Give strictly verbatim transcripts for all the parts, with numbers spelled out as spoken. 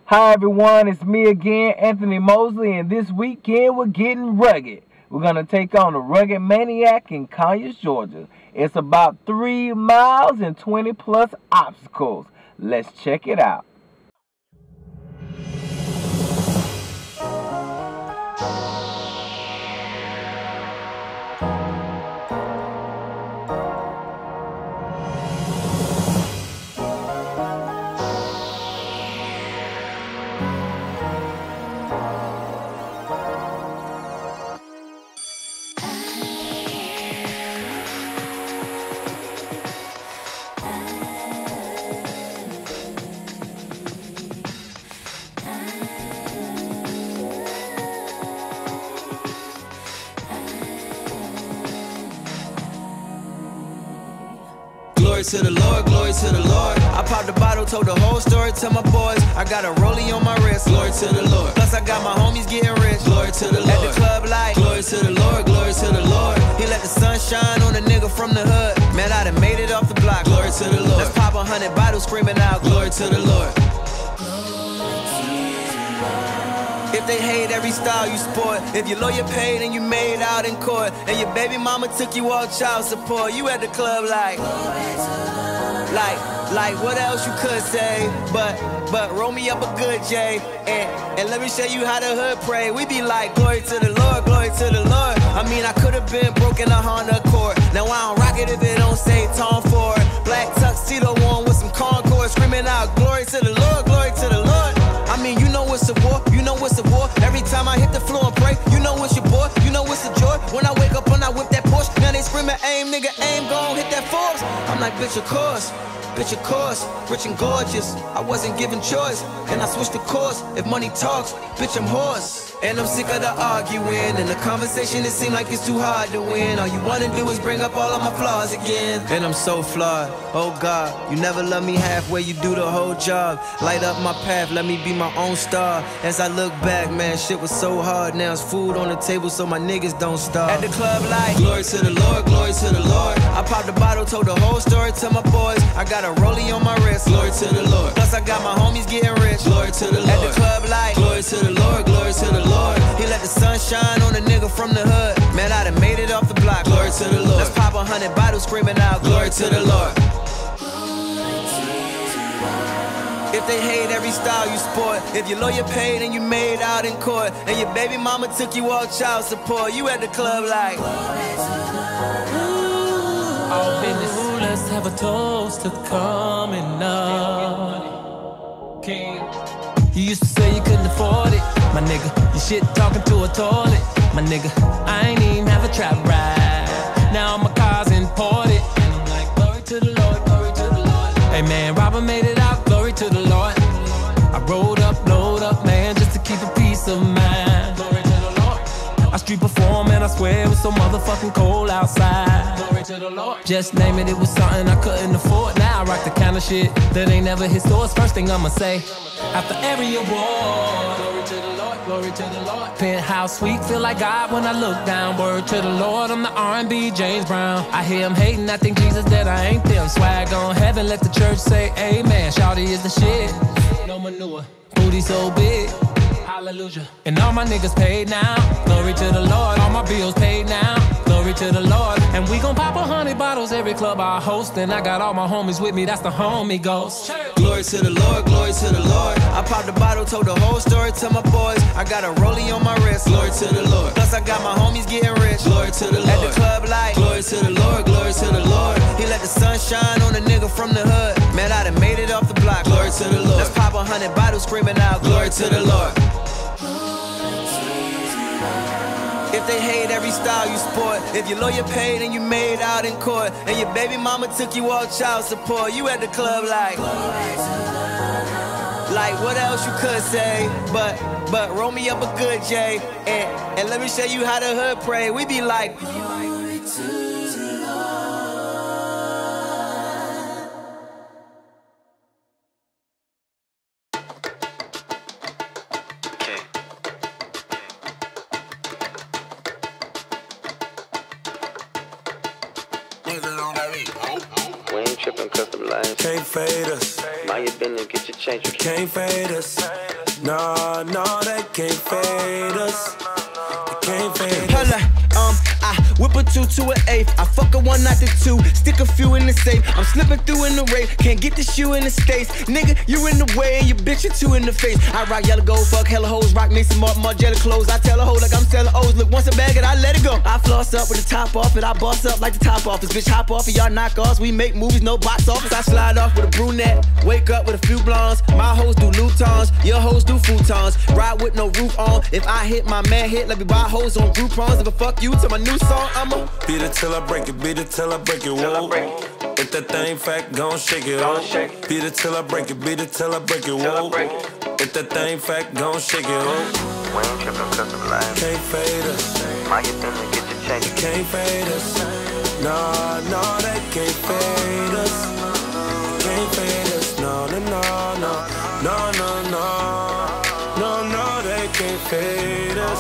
Hi everyone, it's me again, Anthony Mosley, and this weekend we're getting rugged. We're going to take on the Rugged Maniac in Conyers, Georgia. It's about three miles and twenty plus obstacles. Let's check it out. Glory to the Lord, glory to the Lord. I popped the bottle, told the whole story to my boys. I got a rollie on my wrist, glory to the Lord. Plus I got my homies getting rich, glory to the Lord. At the club like, glory to the Lord, glory to the Lord. He let the sun shine on a nigga from the hood. Man, I done made it off the block, glory to the Lord. Let's pop a hundred bottles screaming out, glory to the Lord. If they hate every style you sport, if your lawyer paid and you made out in court, and your baby mama took you all child support, you at the club like, like, like what else you could say, but, but roll me up a good J, and, and let me show you how the hood pray. We be like, glory to the Lord, glory to the Lord. I mean, I could've been broken a Honda Accord. Now I don't rock it if it don't say Tom Ford. Black tuxedo on with some Concord, screaming out, glory to the Lord, glory to the Lord. I mean, you know it's a war, you know it's a war. Every time I hit the floor and pray, you know it's your boy, you know it's a joy. When I wake up and I whip that Porsche, now they screaming, aim, nigga, aim, gon' hit that Forbes. I'm like, bitch, of course, bitch, of course, rich and gorgeous. I wasn't given choice, and I switched the course. If money talks, bitch, I'm horse. And I'm sick of the arguing, and the conversation, it seems like it's too hard to win. All you wanna do is bring up all of my flaws again. And I'm so flawed, oh God, you never love me halfway, you do the whole job. Light up my path, let me be my own star. As I look back, man, shit was so hard. Now it's food on the table so my niggas don't starve. At the club like, glory to the Lord, glory to the Lord. I popped the bottle, told the whole story to my boys. I got a rollie on my wrist, glory to the Lord. Plus I got my homies getting rich, glory to the Lord. At the club like, glory to the Lord, glory to the Lord. He let the sun shine on a nigga from the hood. Man, I done made it off the block, glory to the Lord. Let's pop a hundred bottles screaming out, glory to the Lord. If they hate every style you sport, if your lawyer paid and you made out in court, and your baby mama took you all child support, you at the club like, all business. Ooh, let's have a toast to coming up. King. You used to say you couldn't afford it, my nigga. You shit talking to a toilet, my nigga. I ain't even have a trap ride. Now my car's imported, and I'm like, glory to the Lord, glory to the Lord. Hey man, Robert made it out, glory to the Lord. I rolled up, load up, man, just to keep a peace of mind. Glory to the Lord. I street perform and I swear it was so motherfucking cold outside. Glory to the Lord. Just name it, it was something I couldn't afford. Now I rock the kind of shit that ain't never hit stores. First thing I'ma say, after every award, glory to the Lord, glory to the Lord. Penthouse suite, feel like God when I look down. Word to the Lord, I'm the R and B James Brown. I hear him hating, I think Jesus that I ain't them. Swag on heaven, let the church say amen. Shawty is the shit, no manure, booty so big, hallelujah. And all my niggas paid now, glory to the Lord. All my bills paid now, glory to the Lord. And we gon' pop a hundred bottles every club I host. And I got all my homies with me, that's the homie ghost. Glory to the Lord, glory to the Lord. I popped the bottle, told the whole story to my boys. I got a rollie on my wrist, glory to the Lord. Plus I got my homies getting rich, glory to the Lord. At the club like, glory to the Lord, glory to the Lord. He let the sun shine on a nigga from the hood. Man, I done made it off the block, glory to the Lord. Let's pop a hundred bottles screaming out, glory to the Lord. If they hate every style you sport, if your lawyer paid and you made out in court, and your baby mama took you all child support, you at the club like, like what else you could say, but, but roll me up a good J, and, and let me show you how the hood pray. We be like, glory to the Lord. We ain't tripping cause the lines can't fade us. mind your business, get your change. Can't fade us. Nah, nah, they can't fade us. They can't fade us. Holla, um, I whip a two to an eighth. I fuck a one, not the two. Stick a few in the safe. I'm slipping through in the race. Can't get the shoe in the States. Nigga, you in the way and your bitch are two in the face. I rock yellow gold, fuck hella hoes. Rock me some more Margiela clothes. I tell a hoe like I'm selling O's. Look, once I bag it, I let it go. I floss up with the top off it. I boss up like the top office. Bitch, hop off of y'all knockoffs. We make movies, no box office. I slide off with a brunette. Wake up with a few blondes. My hoes do Louboutins. Your hoes do futons. Ride with no roof on. If I hit, my man hit. Let me buy hoes on Groupons. If I fuck you to my new song, I'ma beat it till I break it, beat it till I break it, whoa. If that thing fat, gon' shake it, oh. Beat it till I break it, beat it till I break it, whoa. If that thing fat, gon' shake it, oh. We ain't trippin' cause of life. Can't fade us. Mind your business, get your check. You can't fade us. Nah, nah, they can't fade us. Can't fade us. No, no, no, no. No, no, no. No, no, they can't fade us.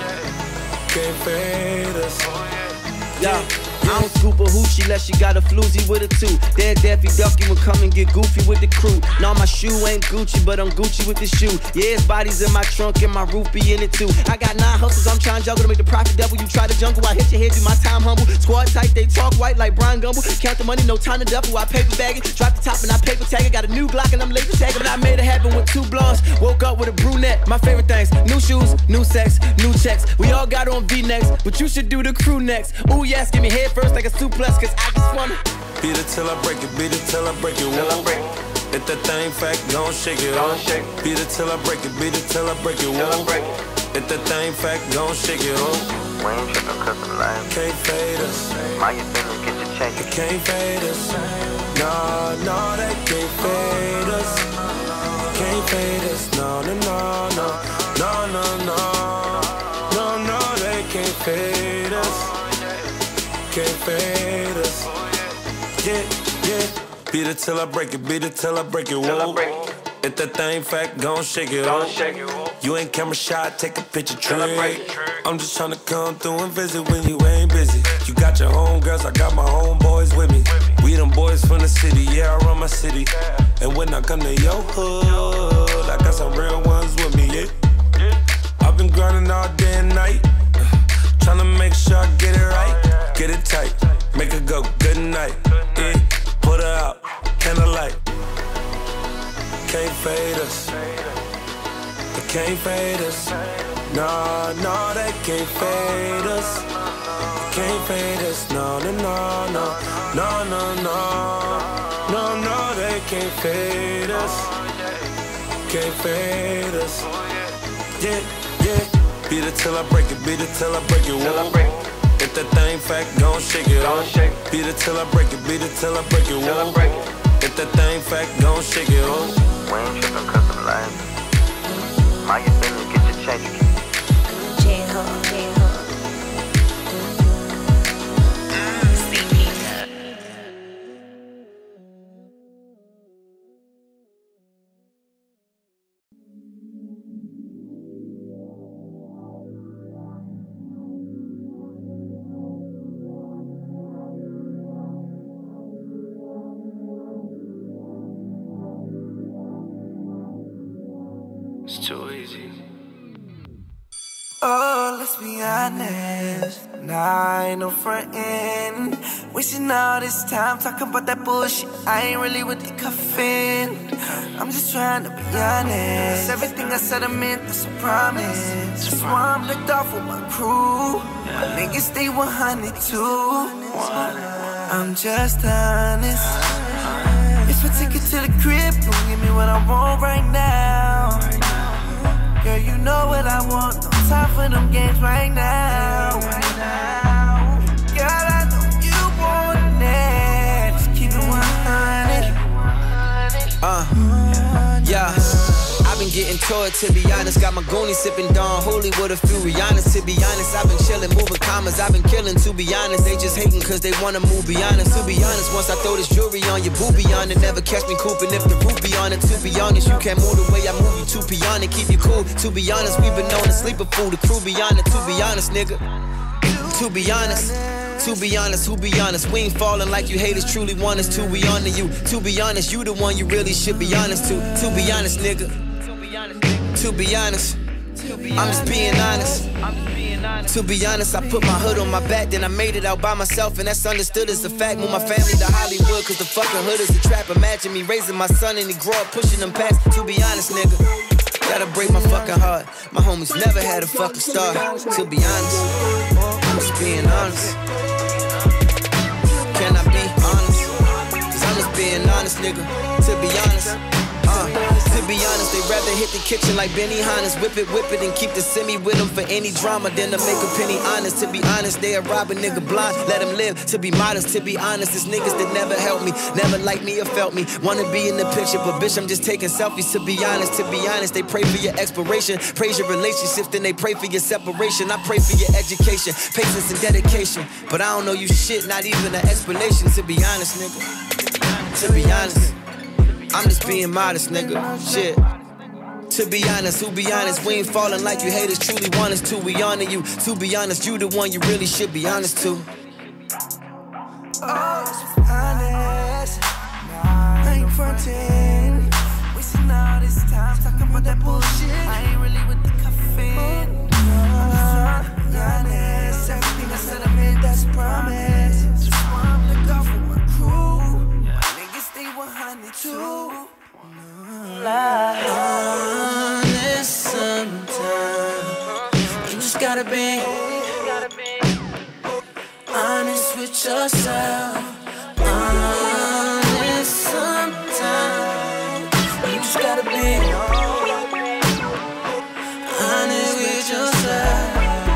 Can't fade us. yeah. I don't scoop a hoochie unless she got a floozy with a two. Dead Daffy Duck, you would come and get goofy with the crew. Nah, my shoe ain't Gucci, but I'm Gucci with the shoe. Yeah, his body's in my trunk and my roof be in it too. I got nine hustles, I'm trying to juggle to make the profit double. You try to jungle, I hit your head, do my time humble. Squad tight, they talk white like Brian Gumble. Count the money, no time to duffel, I paper bag it. Drop the top and I paper tag it. Got a new Glock and I'm laser tagging. But I made it happen with two blondes. Woke up with a brunette. My favorite things, new shoes, new sex, new checks. We all got on V-necks, but you should do the crew next. Ooh yes, give me head first like a suplex, cause I just wanna beat it till I break it, beat it till I break it, whoa. If that thing fat, gon' shake it, oh. Beat it till I break it, beat it till I break it, whoa. If that thing fat, gon' shake it, oh. We ain't trippin' cause of life. Can't fade us. Mind your business, get your check. They can't fade us. Nah, nah, they can't fade us. Can't fade us. No, no, no, no. No, no, no. No, no, they can't fade us. Can't fade us. Yeah, yeah. Beat it till I break it, beat it till I break it, whoa. If that thing fat, gon' shake it, oh. You ain't camera shy, take a picture trick. I'm just tryna come through and visit when you ain't busy. You got your homegirls, I got my homeboys with me. We them boys from the city, yeah, I run my city. And when I come to your hood, I got some real ones with me, yeah. I've been grinding all day and night, tryna make sure I get it right. Get it tight, make her go good night, yeah. Put her out, candlelight. Can't fade us. They can't fade us. No, no, they can't fade us. They can't fade us. No, no, no, no. No, no, no. No, no, they can't fade us. Can't fade us. Yeah, yeah. Beat it till I break it, beat it till I break it, whoa. If that thing fat, gon' shake it, oh. Beat it till I break it, beat it till I break it, whoa. If that thing fat, gon' shake it, oh. We ain't trippin' cause of life. Mind your business, get your check. J-Ho, J-Ho. It's too easy. Oh, let's be honest. Nah, ain't no frontin'. Wasting all this time talking about that bullshit. I ain't really with the cuffin'. I'm just trying to be honest. Everything I said I meant, that's a promise. That's why I'm licked off with my crew. My niggas stay one hundred too. I'm just honest. If I take it to the crib, don't give me what I want right now. Girl, you know what I want. No time for them games right now. Girl, I know you want it. Just keep it one hundred. Uh, yeah. I've been getting towed, to be honest. Got my Goonie sipping Don Holy with a few Rihannas. To be honest, I've been chilling, moving commas. I've been killing, to be honest. They just hating cause they wanna move beyond us. To be honest, once I throw this jewelry on your booby on it, never catch me cooping if the roof be on it. To be honest, you can't move the way I move you to be on it. Keep you cool, to be honest. We've been known to sleep a fool, the crew beyond it. To be honest, nigga. To be honest. To be honest, who be honest? We ain't falling like you haters truly want us to be on to you. To be honest, you the one you really should be honest to. To be honest, nigga. To be honest, I'm just being honest. To be honest, I put my hood on my back, then I made it out by myself, and that's understood as a fact. Move my family to Hollywood, cause the fucking hood is a trap. Imagine me raising my son and he grow up pushing them packs. To be honest, nigga, gotta break my fucking heart. My homies never had a fucking star. To be honest, I'm just being honest. Can I be honest? Cause I'm just being honest, nigga. To be honest, uh, to be honest, they rather hit the kitchen like Benny Hannes. Whip it, whip it, and keep the semi with them for any drama than to make a penny honest. To be honest, they a rob a nigga blind, let him live. To be modest, to be honest, it's niggas that never helped me, never liked me or felt me. Wanna be in the picture, but bitch, I'm just taking selfies. To be honest, to be honest, they pray for your expiration, praise your relationships, then they pray for your separation. I pray for your education, patience and dedication, but I don't know you shit, not even an explanation. To be honest, nigga, to be honest, I'm just being modest, nigga. Shit. To be honest, who be honest, we ain't falling like you haters truly want us to. We honor you. To be honest, you the one you really should be honest to. Oh, honest, I ain't frontin', wasting all this time talking about that bullshit. I ain't really with the caffeine. I'm trying to be honest, everything I said I meant, that's a promise. Just wanna look out for my crew. My niggas stay one hundred too. Honest sometimes, you just gotta be honest with yourself. Honest sometimes, you just gotta be honest with yourself.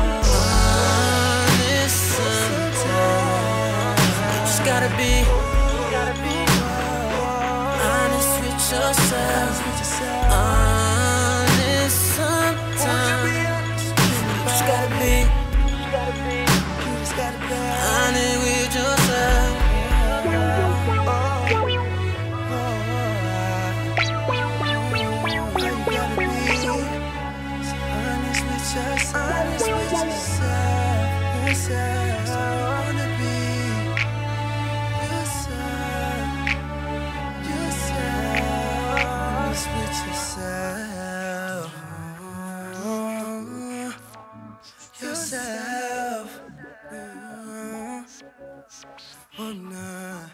Honest sometimes, you just gotta be honest with yourself. Honest sometimes, you just gotta be honest with yourself. Honest with yourself. Honest with yourself. Yourself. I wanna be yourself. Yourself. Honest with yourself. Yourself. Oh, nah.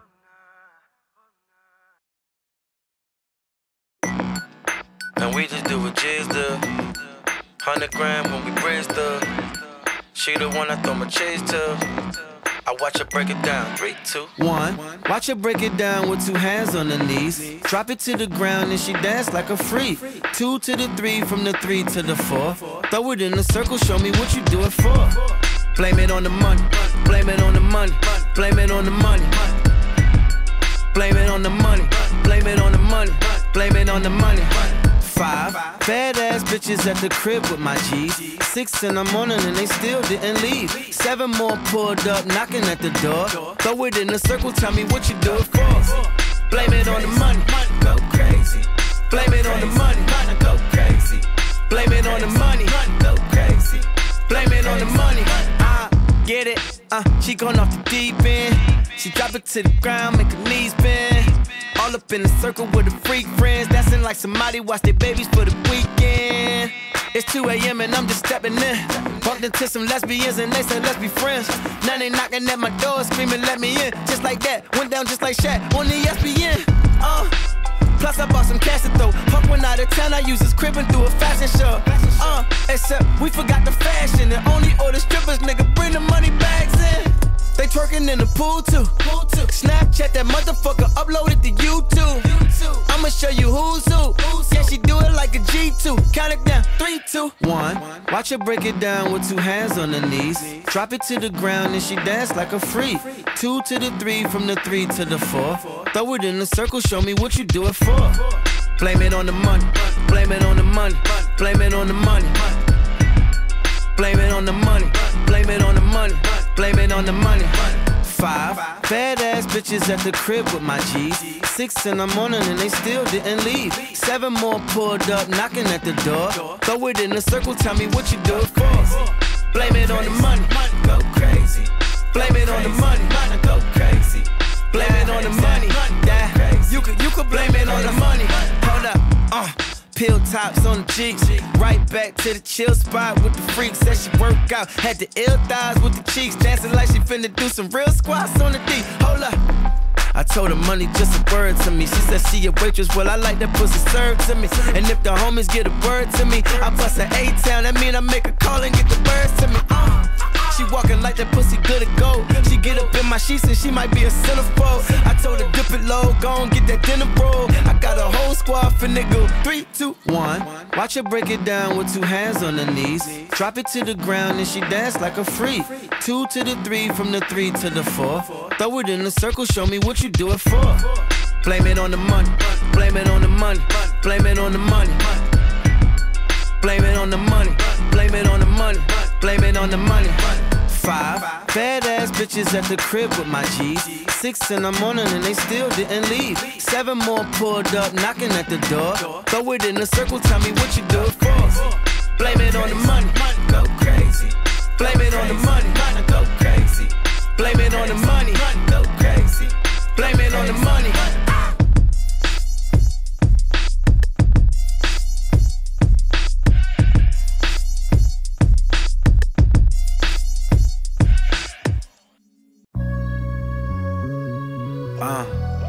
And we just do what Jizz do. Hundred grand when we bridge the. She the one I throw my chase to. I watch her break it down. Three, two, One, watch her break it down with two hands on her knees. Drop it to the ground and she dance like a freak. Two to the three, from the three to the four. Throw it in a circle, show me what you do it for. Blame it on the money, blame it on the money, blame it on the money. Blame it on the money, blame it on the money, blame it on the money. Five badass bitches at the crib with my G's. Six in the morning and they still didn't leave. Seven more pulled up, knocking at the door. Throw it in a circle, tell me what you do it for. Blame it on the money, go crazy. Blame it on the money, go crazy. Blame it on the money, go crazy. Blame it on the money, uh, get it, uh, she gone off the deep end. She drop it to the ground, make her knees bend. All up in the circle with the freak friends, dancing like somebody watch their babies for the weekend. It's two A M and I'm just stepping in. Bumped into some lesbians and they said let's be friends. Now they knocking at my door screaming let me in. Just like that, went down just like Shaq on the E S P N. Uh, plus I bought some cash to throw. Punk went out of town, I used his crib and threw a fashion show. Uh, except we forgot the fashion and only order strippers, nigga, bring the money bags in. They twerking in the pool too. Snapchat that motherfucker, upload it to YouTube. I'ma show you who's who. Yeah, she do it like a G two. Count it down, three, two, one. Watch her break it down with two hands on her knees. Drop it to the ground and she dance like a freak. Two to the three, from the three to the four. Throw it in a circle, show me what you do it for. Blame it on the money, blame it on the money, blame it on the money. Blame it on the money, blame it on the money, blame it on the money. Five badass bitches at the crib with my G's. Six in the morning and they still didn't leave. Seven more pulled up, knocking at the door. Throw it in a circle, tell me what you do it for. Blame it on the money, go crazy. Blame it on the money, go crazy. Blame it on the money, yeah. You could, you could blame it on the money. Hold up, uh. pill tops on the cheeks. Right back to the chill spot with the freaks. Said she work out, had the ill thighs with the cheeks. Dancing like she finna do some real squats on the D. Hold up. I told her money just a word to me. She said she a waitress, well I like that pussy served to me. And if the homies get a word to me, I bust an A-town, that mean I make a call and get the birds to me. uh. She walking like that pussy good to go. She get up in my sheets and she might be a centerfold. I told her dip it low, go and get that dinner roll. I got a whole squad for nigga. Three, two, one. Watch her break it down with two hands on her knees. Drop it to the ground and she dance like a freak. Two to the three, from the three to the four. Throw it in a circle, show me what you do it for. Blame it on the money, blame it on the money, blame it on the money. Blame it on the money, blame it on the money, blame it on the money. Five badass bitches at the crib with my G's. Six in the morning and they still didn't leave. Seven more pulled up, knocking at the door. Throw it in a circle, tell me what you do it for. Blame it on the money, go crazy. Blame it on the money, go crazy. Blame it on the money, go crazy. Blame it on the money. Uh,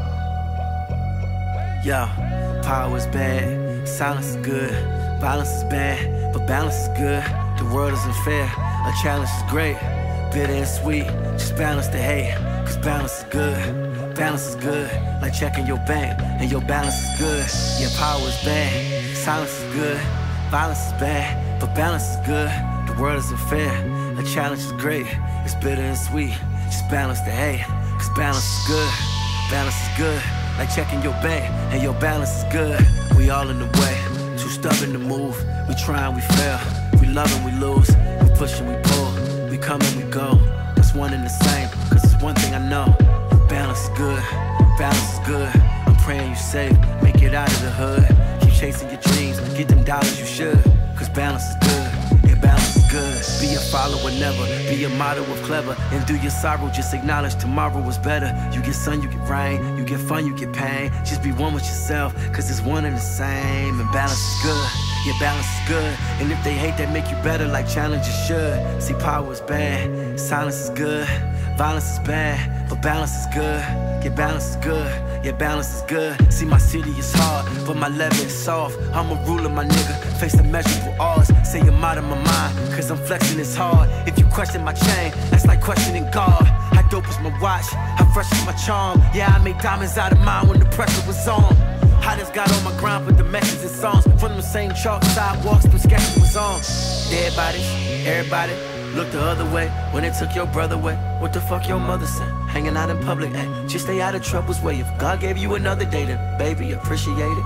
yeah, power is bad, silence is good, violence is bad, but balance is good. The world isn't fair, a challenge is great, bitter and sweet, just balance the hate, cause balance is good, balance is good, like checking your bank, and your balance is good. Yeah, power is bad, silence is good, violence is bad, but balance is good. The world isn't fair, a challenge is great, it's bitter and sweet, just balance the hate, cause balance is good. Balance is good, like checking your bank, and your balance is good. We all in the way, too stubborn to move. We try and we fail, we love and we lose. We push and we pull, we come and we go. That's one and the same, cause it's one thing I know. Balance is good, balance is good. I'm praying you safe, make it out of the hood. Keep chasing your dreams, get them dollars you should. Cause balance is good, yeah, balance is good. Be a follower never, be a model of clever. And through your sorrow, just acknowledge tomorrow was better. You get sun, you get rain, you get fun, you get pain. Just be one with yourself, cause it's one and the same. And balance is good, yeah, balance is good. And if they hate that, make you better like challenges should. See, power is bad, silence is good, violence is bad, but balance is good. Yeah, balance is good, yeah, balance is good. See, my city is hard, but my level is soft. I'm a ruler, my nigga, face the measurable odds. Say I'm out of my mind, cause I'm flexing it's hard. If you question my chain, that's like questioning God. How dope is my watch, how fresh is my charm. Yeah, I made diamonds out of mine when the pressure was on. Hottest got on my grind, put the messages and songs from the same chalk sidewalks, them sketches was on. Dead bodies, everybody look the other way when they took your brother away. What the fuck your mother said? Hanging out in public, eh? Just stay out of trouble's way. If God gave you another day, then baby, appreciate it.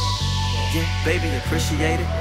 Yeah, baby, appreciate it.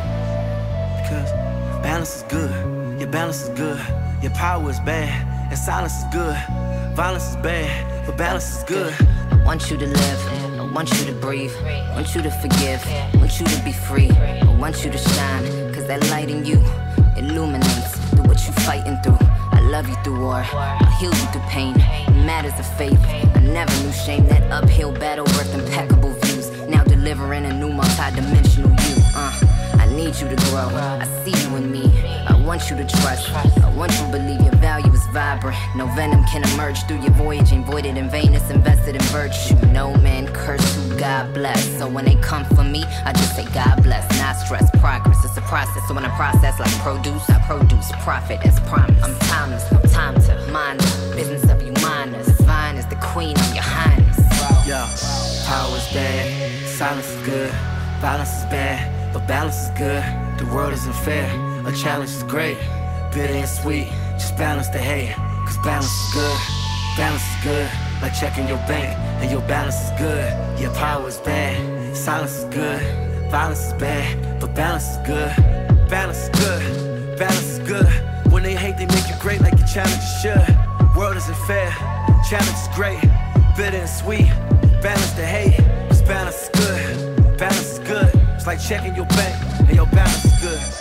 Because balance is good. Yeah, balance is good. Your power is bad, and silence is good. Violence is bad, but balance is good. I want you to live, I want you to breathe, I want you to forgive, I want you to be free, I want you to shine, cause that light in you illuminates through what you fighting through. I love you through war, I'll heal you through pain. It matters of faith, I never knew shame. That uphill battle worth impeccable views, now delivering a new multi-dimensional you. uh, I need you to grow, I see you in me, I want you to trust, I want you to believe your value is vibrant. No venom can emerge through your voyage, ain't voided in vain, it's invested in virtue. No man curse who God bless, so when they come for me, I just say God bless, not stress. Progress, it's a process, so when I process like produce, I produce profit as promised. I'm timeless, no time to mind the business of you minors. Divine is the queen of your highness. Yeah, power is bad, silence is good, violence is bad, but balance is good. The world isn't fair, a challenge is great, bitter and sweet, just balance the hate, cause balance is good, balance is good, like checking your bank, and your balance is good. Yeah, power is bad, silence is good, violence is bad, but balance is good, balance is good, balance is good. When they hate, they make you great like your challenges should. World isn't fair, challenge is great, bitter and sweet, balance the hate, cause balance is good, balance is good. It's like checking your bank, and your balance is good.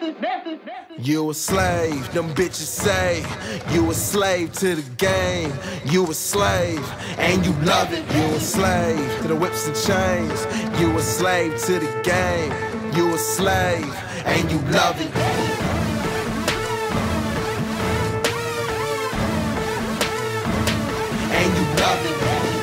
You a slave, them bitches say. You a slave to the game. You a slave, and you love it. You a slave to the whips and chains. You a slave to the game. You a slave, and you love it. And you love it.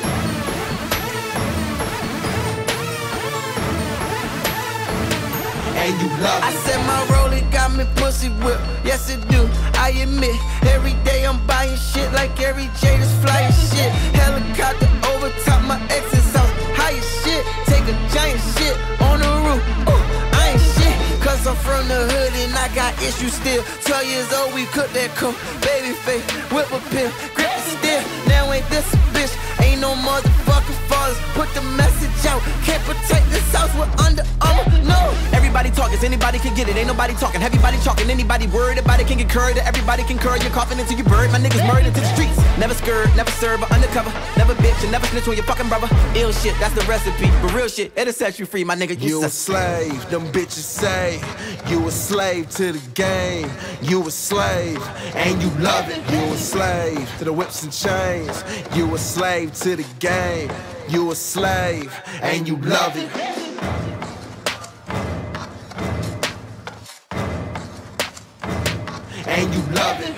And you love it. I said my rollie got me pussy whipped. Yes it do, I admit. Every day I'm buying shit like every J just flying shit. Helicopter over top my ex's house. High as shit, take a giant shit on the roof. Ooh, I ain't shit, cause I'm from the hood and I got issues still. twelve years old, we cook that coke. Baby face, whip a pill, grip the steel. Now ain't this a bitch, ain't no motherfucking fathers. Put the message out, can't protect this house with Under Armour, no. Everybody talking, anybody can get it, ain't nobody talking. Everybody talking, anybody worried about it can get curried. Everybody can curry, you're coughing until you buried. My niggas murdered into the streets. Never scared, never serve, but undercover. Never bitch and never snitch on your fucking brother. Ill shit, that's the recipe. But real shit, it'll set you free, my nigga. You, you a slave, them bitches say. You a slave to the game. You a slave, and you love it. You a slave to the whips and chains. You a slave to the game. You a slave, and you love it. And you love it.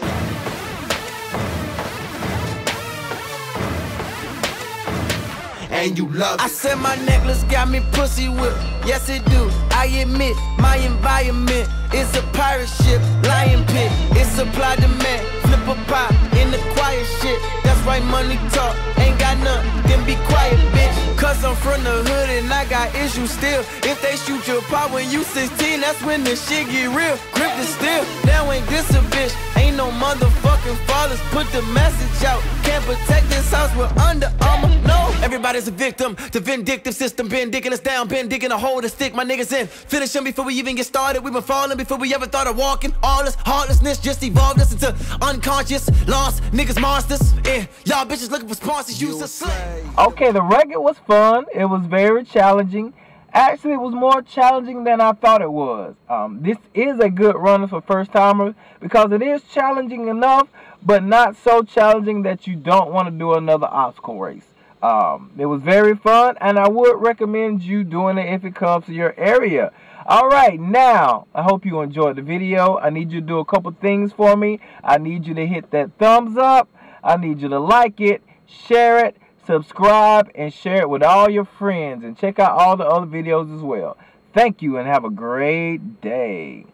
And you love it. I said my necklace got me pussy whipped. Yes it do, I admit. My environment is a pirate ship, lion pit. It's supply demand, flip a pop in the quiet shit. That's right, money talk, ain't got none, then be quiet, bitch. Cause I'm from the hood and I got issues still. If they shoot your pop when you sixteen, that's when the shit get real. Grip the steel, now ain't this a bitch. Ain't no motherfucking fathers, put the message out. Can't protect this house with Under Armour, no. Everybody's a victim, the vindictive system been digging us down, been digging a hole to stick my niggas in. Finish them before we even get started, we been falling before we ever thought of walking. All this heartlessness just evolved us into unconscious, lost niggas monsters. Yeah, y'all bitches looking for sponsors, use a slave. Okay, the record was fun. It was very challenging. Actually, it was more challenging than I thought it was. Um, this is a good runner for first-timers because it is challenging enough, but not so challenging that you don't want to do another obstacle race. Um, it was very fun, and I would recommend you doing it if it comes to your area. Alright, now, I hope you enjoyed the video. I need you to do a couple things for me. I need you to hit that thumbs up. I need you to like it, share it, subscribe, and share it with all your friends. And check out all the other videos as well. Thank you, and have a great day.